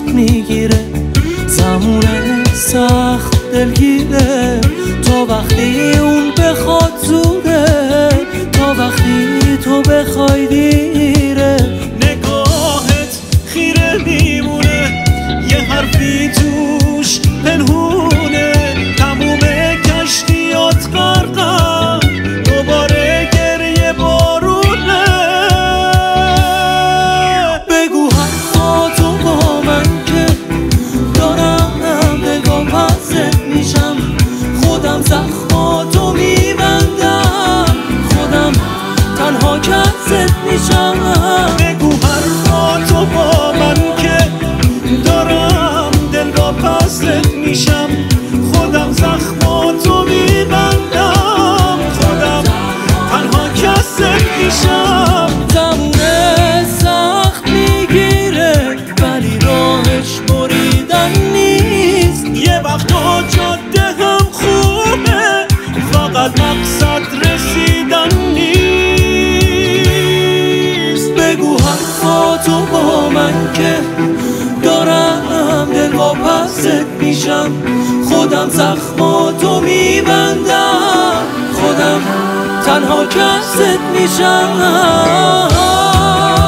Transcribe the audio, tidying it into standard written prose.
میگیره، زمونه سخت دلگیره. تا وقتی اون بخواد زوده، تا وقتی تو بخوای دیره. نگاهت خیره میمونه، یه حرفی توش پنهونه. تموم کشتیات غرقن، دوباره گریه بارونه. بگو حرفاتو با من که دارم نگاه پست میشم. خودم زخماتو میبندم، خودم تنها کست میشم. بگو حرفاتو با من که دارم دلگاه پست میشم. خودم زخماتو میبندم، خودم تنها کست میشم. زمونه سخت میگیره ولی راهش بریدن نیست. یه وقتا جاده هم خوبه، فقط مقصد رسیدن نیست. بگو حرفاتو با من که دارم دلوا پست میشم. خودم زخماتو میبندم، خودم تنها کست میشم.